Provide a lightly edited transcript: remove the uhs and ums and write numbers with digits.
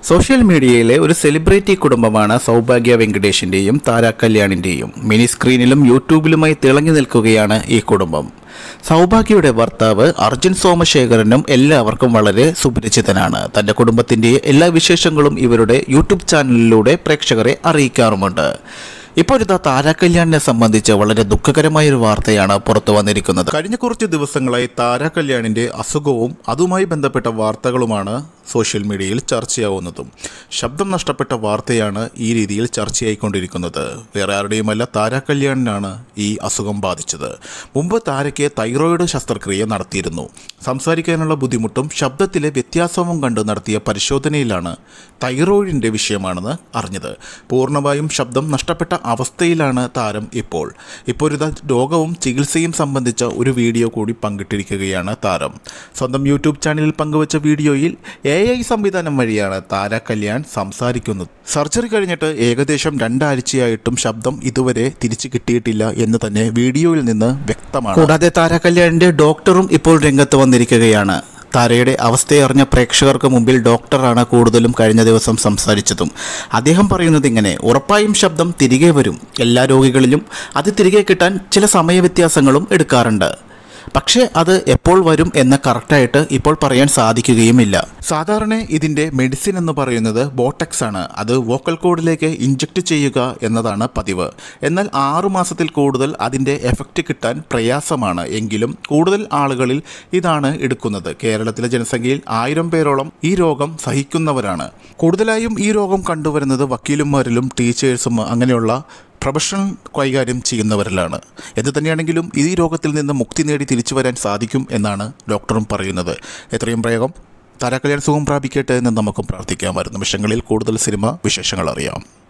Social മീഡിയയിലെ ഒരു celebrity കുടുംബമാണ് സൗഭാഗ്യ വെങ്കടേഷിന്റെയും താര കല്യാണിന്റെയും. മിനി സ്ക്രീനിലും യൂട്യൂബിലുമായി തിളങ്ങി നിൽക്കുകയാണ് ഈ കുടുംബം. സൗഭാഗ്യയുടെ ഭർത്താവ് അർജുൻ സോമശേഖരനും എല്ലാവർക്കും വളരെ സുപരിചിതനാണ്. തന്റെ കുടുംബത്തിന്റെ എല്ലാ വിശേഷങ്ങളും ഇവരുടെ യൂട്യൂബ് ചാനലിലൂടെ പ്രേക്ഷകരെ അറിയിക്കാറുമുണ്ട്. ഇപ്പോഴത്തെ താര കല്യാണിനെ സംബന്ധിച്ച് വളരെ ദുഃഖകരമായൊരു വാർത്തയാണ് പുറത്തു വന്നിരിക്കുന്നത്. കഴിഞ്ഞ കുറച്ച് ദിവസങ്ങളായി താര കല്യാണിന്റെ അസുഖവും അതുമായി ബന്ധപ്പെട്ട വാർത്തകളുമാണ് സോഷ്യൽ മീഡിയയിൽ ചർച്ചയാവുന്നതും. ശബ്ദം നഷ്ടപ്പെട്ട വാർത്തയാണ് ഈ രീതിയിൽ ചർച്ചയായിക്കൊണ്ടിരിക്കുന്നത്. വേറെ ആരുടെയുമല്ല, താര കല്യാണിനാണ് ഈ അസുഖം ബാധിച്ചത്. മുമ്പ് താരയ്ക്ക് തൈറോയിഡ് ശസ്ത്രക്രിയ നടത്തിയിരുന്നു. സംസാരിക്കാനുള്ള ബുദ്ധിമുട്ടും ശബ്ദത്തിലെ വ്യത്യാസവും കണ്ട് നടത്തിയ പരിശോധനയിലാണ് തൈറോയിഡിന്റെ വിഷയമാണെന്ന് അറിഞ്ഞത്. പൂർണ്ണമായും ശബ്ദം നഷ്ടപ്പെട്ട അവസ്ഥയിലാണ് താരം ഇപ്പോഴത്തെ രോഗവും ചികിത്സയും സംബന്ധിച്ച ഒരു വീഡിയോ കൂടി പങ്കിട്ടിരിക്കുകയാണ് താരം. സ്വന്തം യൂട്യൂബ് ചാനലിൽ പങ്കുവച്ച വീഡിയോയിൽ AI സംവിധാനം വഴിയാണ് താര കല്യാൺ സംസാരിക്കുന്നത്. സർജറി കഴിഞ്ഞിട്ട് ഏകദേശം 2 ആഴ്ചയായിട്ടും ശബ്ദം ഇതുവരെ തിരിച്ചു കിട്ടിയിട്ടില്ല എന്ന് തന്നെ വീഡിയോയിൽ നിന്ന് വ്യക്തമാണ്. കൂടാതെ താര കല്യാണിന്റെ ഡോക്ടറും ഇപ്പോൾ രംഗത്ത് വന്നിരിക്കുകയാണ്. താരയുടെ അവസ്ഥയറിഞ്ഞ പ്രേക്ഷകർക്ക് മുമ്പിൽ ഡോക്ടറാണ് കൂടുതലും കഴിഞ്ഞ ദിവസം സംസാരിച്ചതും. അദ്ദേഹം പറയുന്നത് ഇങ്ങനെ: ഉറപ്പായും ശബ്ദം തിരികെ വരും. എല്ലാ രോഗികളിലും അത് തിരികെ കിട്ടാൻ ചില സമയവ്യത്യാസങ്ങളും എടുക്കാറുണ്ട്. പക്ഷേ അത് എപ്പോൾ വരും എന്ന് കറക്റ്റായിട്ട് ഇപ്പോൾ പറയാൻ സാധിക്കുകയുമില്ല. സാധാരണ ഇതിൻ്റെ മെഡിസിൻ എന്ന് പറയുന്നത് ബോട്ടക്സ് ആണ്. അത് വോക്കൽ കോഡിലേക്ക് ഇഞ്ചക്ട് ചെയ്യുക എന്നതാണ് പതിവ്. എന്നാൽ 6 മാസത്തിൽ കൂടുതൽ അതിൻ്റെ എഫക്റ്റ് കിട്ടാൻ പ്രയാസമാണ്. എങ്കിലും കൂടുതൽ ആളുകളിൽ ഇതാണ് എടുക്കുന്നത്. കേരളത്തിലെ ജനസംഖ്യയിൽ 1000 പേരോളം ഈ രോഗം സഹിക്കുന്നവരാണ്. കൂടുതലായും ഈ രോഗം കണ്ടുവരുന്നത് വക്കീലന്മാരിലും ടീച്ചേഴ്സും അങ്ങനെയുള്ള പ്രൊഫഷണൽ കൈകാര്യം ചെയ്യുന്നവരിലാണ്. എന്ത് തന്നെയാണെങ്കിലും ഈ രോഗത്തിൽ നിന്ന് മുക്തി നേടി തിരിച്ചു വരാൻ സാധിക്കും എന്നാണ് ഡോക്ടറും പറയുന്നത്. എത്രയും വേഗം താര കല്യാൺ സുഖം പ്രാപിക്കട്ടെ എന്ന് നമുക്കും പ്രാർത്ഥിക്കാം. വരുന്ന നിമിഷങ്ങളിൽ കൂടുതൽ സിനിമ വിശേഷങ്ങൾ അറിയാം.